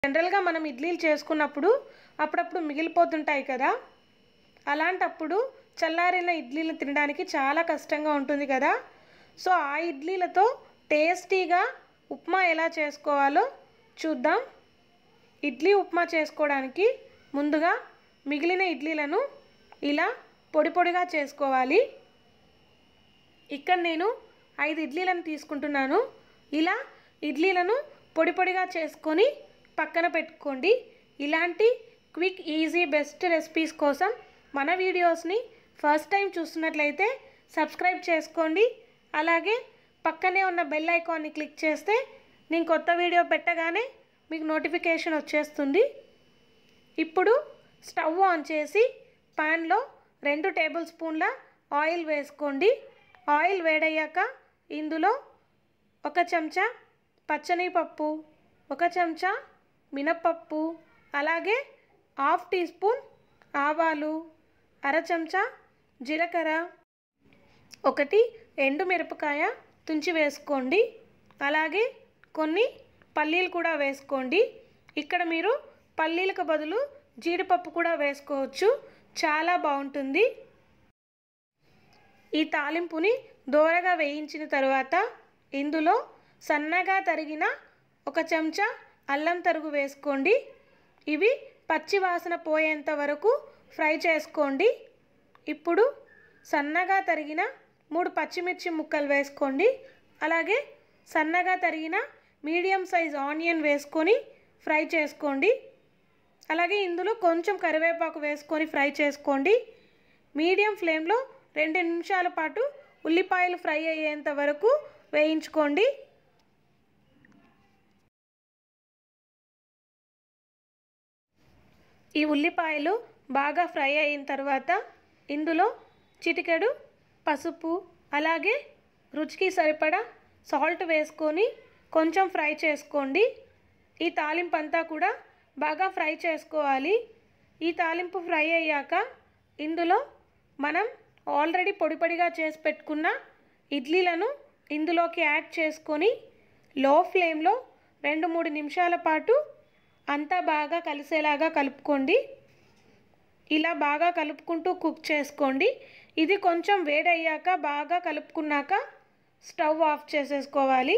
జనరల్గా మనం ఇడ్లీలు చేసుకున్నప్పుడు అప్పుడప్పుడు మిగిలిపోతుంటాయి కదా, అలాంటప్పుడు చల్లారిన ఇడ్లీలు తినడానికి చాలా కష్టంగా ఉంటుంది కదా. సో ఆ ఇడ్లీలతో టేస్టీగా ఉప్మా ఎలా చేసుకోవాలో చూద్దాం. ఇడ్లీ ఉప్మా చేసుకోవడానికి ముందుగా మిగిలిన ఇడ్లీలను ఇలా పొడి పొడిగా చేసుకోవాలి. ఇక్కడ నేను 5 ఇడ్లీలను తీసుకుంటున్నాను. ఇలా ఇడ్లీలను పొడి పొడిగా చేసుకొని పక్కన పెట్టుకోండి. ఇలాంటి క్విక్ ఈజీ బెస్ట్ రెసిపీస్ కోసం మన వీడియోస్ని ఫస్ట్ టైం చూస్తున్నట్లయితే సబ్స్క్రైబ్ చేసుకోండి. అలాగే పక్కనే ఉన్న బెల్ ఐకాన్ని క్లిక్ చేస్తే నేను కొత్త వీడియో పెట్టగానే మీకు నోటిఫికేషన్ వచ్చేస్తుంది. ఇప్పుడు స్టవ్ ఆన్ చేసి పాన్లో 2 టేబుల్ స్పూన్ల ఆయిల్ వేసుకోండి. ఆయిల్ వేడయ్యాక ఇందులో 1 చెంచా పచ్చనిపప్పు, 1 చెంచా మినప్పప్పు, అలాగే 1/2 టీ స్పూన్ ఆవాలు, 1/2 చెంచా జీలకర్ర, 1 ఎండుమిరపకాయ తుంచి వేసుకోండి. అలాగే కొన్ని పల్లీలు కూడా వేసుకోండి. ఇక్కడ మీరు పల్లీలకు బదులు జీడిపప్పు కూడా వేసుకోవచ్చు, చాలా బాగుంటుంది. ఈ తాలింపుని దోరగా వేయించిన తర్వాత ఇందులో సన్నగా తరిగిన 1 చెంచా అల్లం తరుగు వేసుకోండి. ఇవి పచ్చి వాసన పోయేంత వరకు ఫ్రై చేసుకోండి. ఇప్పుడు సన్నగా తరిగిన 3 పచ్చిమిర్చి ముక్కలు వేసుకోండి. అలాగే సన్నగా తరిగిన మీడియం సైజ్ ఆనియన్ వేసుకొని ఫ్రై చేసుకోండి. అలాగే ఇందులో కొంచెం కరివేపాకు వేసుకొని ఫ్రై చేసుకోండి. మీడియం ఫ్లేమ్లో 2 నిమిషాల పాటు ఉల్లిపాయలు ఫ్రై అయ్యేంత వరకు వేయించుకోండి. ఈ ఉల్లిపాయలు బాగా ఫ్రై అయిన తర్వాత ఇందులో చిటికెడు పసుపు, అలాగే రుచికి సరిపడా సాల్ట్ వేసుకొని కొంచెం ఫ్రై చేసుకోండి. ఈ తాలింపు అంతా కూడా బాగా ఫ్రై చేసుకోవాలి. ఈ తాలింపు ఫ్రై అయ్యాక ఇందులో మనం ఆల్రెడీ పొడి పొడిగా చేసి పెట్టుకున్న ఇడ్లీలను ఇందులోకి యాడ్ చేసుకొని లో ఫ్లేమ్లో 2-3 నిమిషాల పాటు అంతా బాగా కలిసేలాగా కలుపుకోండి. ఇలా బాగా కలుపుకుంటూ కుక్ చేసుకోండి. ఇది కొంచెం వేడయ్యాక బాగా కలుపుకున్నాక స్టవ్ ఆఫ్ చేసేసుకోవాలి.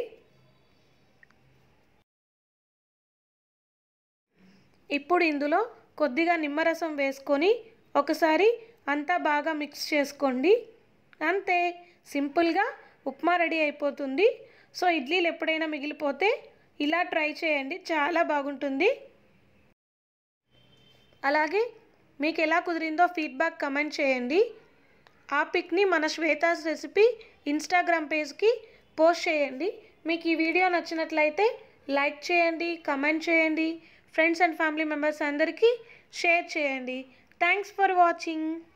ఇప్పుడు ఇందులో కొద్దిగా నిమ్మరసం వేసుకొని ఒకసారి అంతా బాగా మిక్స్ చేసుకోండి. అంతే, సింపుల్గా ఉప్మా రెడీ అయిపోతుంది. సో ఇడ్లీలు ఎప్పుడైనా మిగిలిపోతే ఇలా ట్రై చేయండి, చాలా బాగుంటుంది. అలాగే మీకు ఎలా కుదిరిందో ఫీడ్బ్యాక్ కమెంట్ చేయండి. ఆ పిక్ని మన శ్వేతాస్ రెసిపీ ఇన్స్టాగ్రామ్ పేజ్కి పోస్ట్ చేయండి. మీకు ఈ వీడియో నచ్చినట్లయితే లైక్ చేయండి, కమెంట్ చేయండి, ఫ్రెండ్స్ అండ్ ఫ్యామిలీ మెంబర్స్ అందరికీ షేర్ చేయండి. Thanks for watching.